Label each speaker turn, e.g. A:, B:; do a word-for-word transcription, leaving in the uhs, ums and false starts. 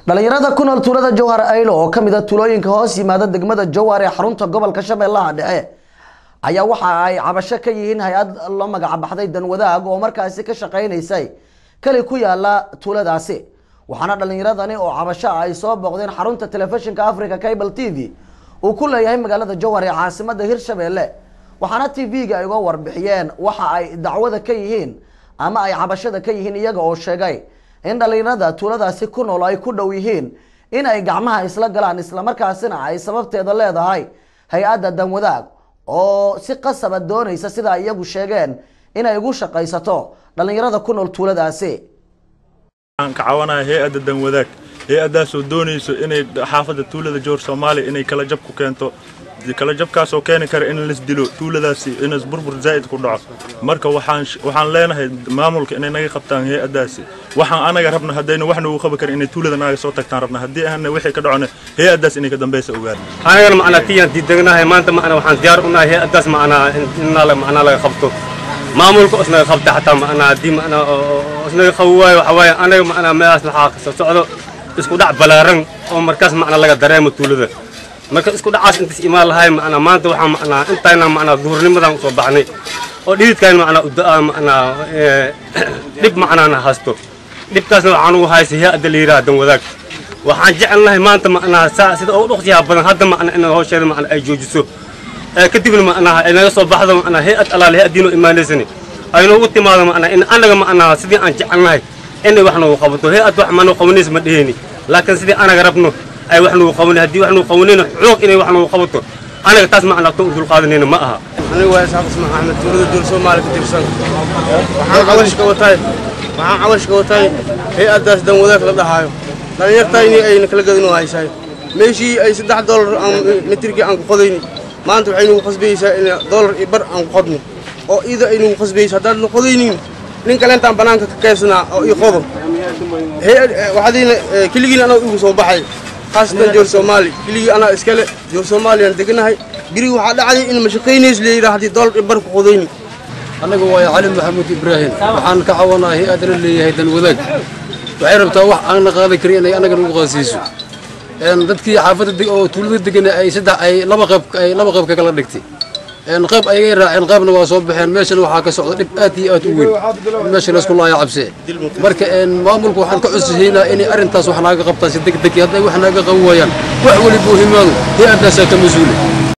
A: dhalinyarada ku nool tuulada Jowhar Aylo oo kamida tuulooyinka hoos yimaada degmada Jowhar ee xarunta gobolka Shabeellaha Dhexe ayaa waxa ay cabasho ka yihiin hay'ad la magac baxday dan wadaag oo markaasi ka shaqeynaysay kali ku yaala tuuladaasi waxaana dhalinyaradani oo cabasho ay soo boqdeen xarunta telefishinka Africa Cable T V oo ku leeyahay magaalada Jowhar ee caasimadda Hirshabeelle waxaana T V-ga ay uga warbixiyeen waxa ay dacwada ka yihiin ama ay cabashada ka yihiin iyaga oo sheegay in dhalinyarada tuuladaasi ku nool ay ku dhow yihiin in ay gacmaha isla galaan isla markaasina ay sababteeda leedahay hay'adda dan wadaag oo si qasab doonaysa sida iyagu sheegeen in ay ugu shaqaysato dhalinyarada ku nool tuuladaasi
B: aan ka caawinahay hay'adda dan wadaag hay'addaas oo doonayso inay xaafadda tuulada Jowhar Soomaali inay kala jab ku keento kala jabkaas oo keeni kara in la isdilo tuuladaasi in isburbur zaid ku dhaco marka waxaan waxaan leenahay maamulka inay naga qabtaan hay'addaasi waxaan anaga rabna hadayna waxna uu qaban karo inay tuulada naga soo tagtaan rabna hadii ahna wixii ka dhacona hay'addaas inay ka dambayso ogaad
C: anaga macna tiyan diidagnahay maanta macna waxaan diyaar u nahay hay'addaas macna in la macna laga qabto maamulka isna qabta hatta macna hadii macna isna qawaayo waxa waay anaga macna meelaas la xaaqso socdo isku dhac balaaran oo markaas macna laga dareemo tuulada marka isku dhacaas inta iimaan lahayn macna maanta waxa macna intayna macna duhurnimadan soo baxnay oo dhididkaan macna u daa macna dib macna haasto dibkaasna waxaan ugu haysay hay'adda liiraa dan wadaag waxaan jecelnahay maanta macna sida oo dhuqsiya badan hadda macna in hawsheeda macna ay joojiso kadibna macna ay naga soo baxdo macna hay'ad alaal hay'adiino iimaanaysani aynu ugu timaado macna in anaga macna sidii aan jecelnahay in waxna uu qabato hay'ad wax ma noo qabanaysa ma dhihini laakiin sidii anaga rabno ay wax noo qabanay hadii wax noo qabanayna xoog inay wax noo qabato anaga taas macna ku dul qaadanayna ma aha
D: aniga waa Isaaq Ismaan Axmed tuulada Jowhar Soomaali ka tirsan waxaan cawash ka watay waxaan cawash ka watay hay'addaas dan wadaag la dhahayo dhalinyartayni ay kala gadino haysay meeshii ay saddex dollar aan mitirkii aan ku qodayni maanta waxay nagu qasbaysaa in dollar iyo bar aan qodno oo ida ay nagu qasbaysaa hadaan la qodaynin nin kale intaan banaanka ka kaysana oo ii qodo hay'ad waxadiina kiligiina anoo ugu soo baxay خاصة Jowhar Soomaali كلي أنا إسكال Jowhar Soomaali أنا دقناها بري واحد عادي إن مشقينيش لي راح دولار إبرك خذيني
E: أنا جوا علي محمود إبراهيم وحن كعوانا هي أدري اللي هي دن وذاك وعرفت واحد أنا قاضي كريم أنا قالوا غاسيسو إن ذاتك حافظ الدق أو تولد الدقنا أي سدع أي لما غاب أي لما غاب كلا دقتي إن غاب أي غير إن غاب نواصب بحين ماشي وحاك سعود آتي آتوين ماشي الناس كلها يعبسه مرك إن ما ملك وحن كعس هنا إني أرنتاس وحنا غبطاس الدق دق هذا وحنا قويان وحول بوهمانو هي أدنى سكمزولي